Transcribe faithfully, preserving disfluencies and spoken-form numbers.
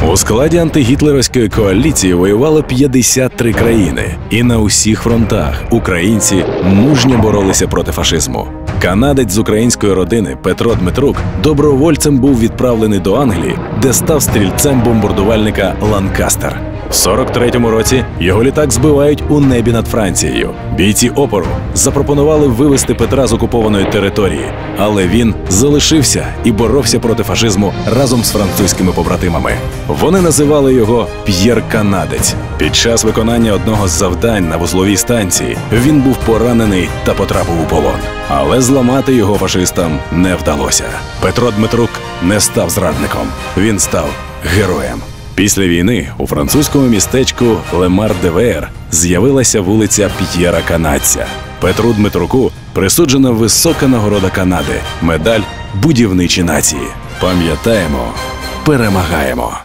У складі антигітлерівської коаліції воювало п'ятдесят три країни. І на усіх фронтах українці мужньо боролися проти фашизму. Канадець з української родини Петро Дмитрук добровольцем був відправлений до Англії, де став стрільцем бомбардувальника «Ланкастер». В сорок третьому році його літак збивають у небі над Францією. Бійці опору запропонували вивезти Петра з окупованої території, але він залишився і боровся проти фашизму разом з французькими побратимами. Вони називали його П'єр Канадець. Під час виконання одного з завдань на вузловій станції він був поранений та потрапив у полон. Але зламати його фашистам не вдалося. Петро Дмитрук не став зрадником, він став героєм. Після війни у французькому містечку Лемар-де-Веєр з'явилася вулиця П'єра Канадця. Петру Дмитруку присуджена висока нагорода Канади – медаль «Будівничі нації». Пам'ятаємо, перемагаємо!